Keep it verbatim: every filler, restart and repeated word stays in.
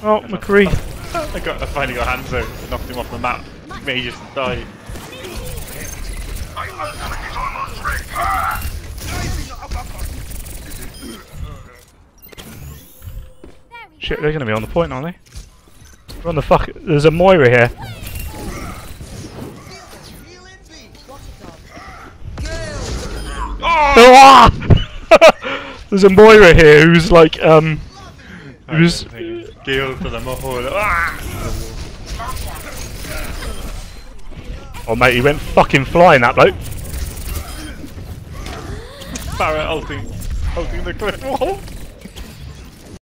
Oh, McCree. I got. I finally got Hanzo. Knocked him off the map. Made just die. Shit, they're gonna be on the point, aren't they? We're on the fuck. There's a Moira here. Oh! There's a Moira here who's like, um. Who's. Gale for the mohole. Ah! Oh, mate, he went fucking flying, that bloke. Barrett ulting. Ulting the cliff wall.